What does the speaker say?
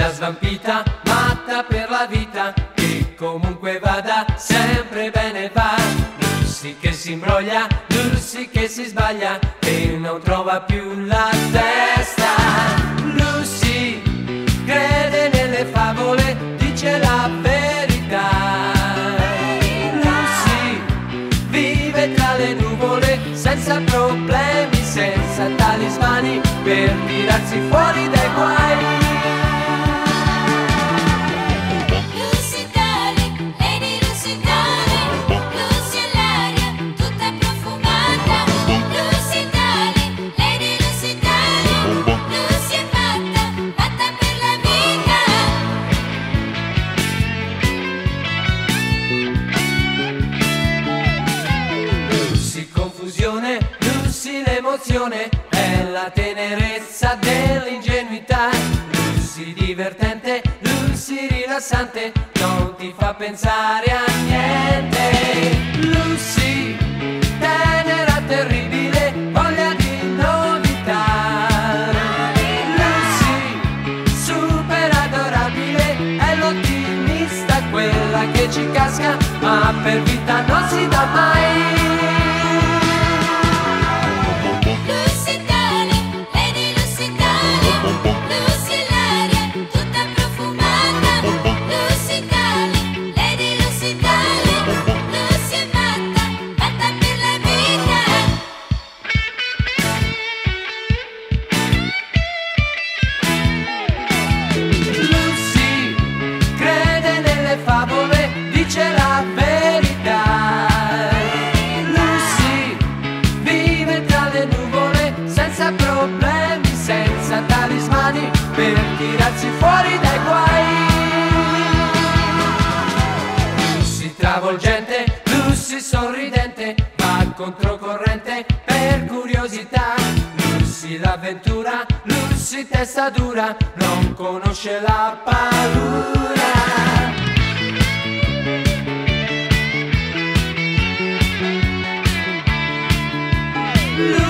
sia svampita, matta per la vita, che comunque vada sempre bene va. Lucy che si imbroglia, Lucy che si sbaglia e non trova più la testa. Lucy crede nelle favole, dice la verità. Lucy vive tra le nuvole, senza problemi, senza talismani, per tirarsi fuori dai guai. Lucy l'emozione è la tenerezza dell'ingenuità. Lucy divertente, Lucy rilassante, non ti fa pensare a niente. Lucy tenera, terribile, voglia di novità. Lucy super adorabile, è l'ottimista, quella che ci casca, ma per vita non si dà mai. Dice la verità. Lucy vive tra le nuvole, senza problemi, senza talismani, per tirarsi fuori dai guai. Lucy travolgente, Lucy sorridente, va controcorrente per curiosità. Lucy l'avventura, Lucy testa dura, non conosce la paura. Lucy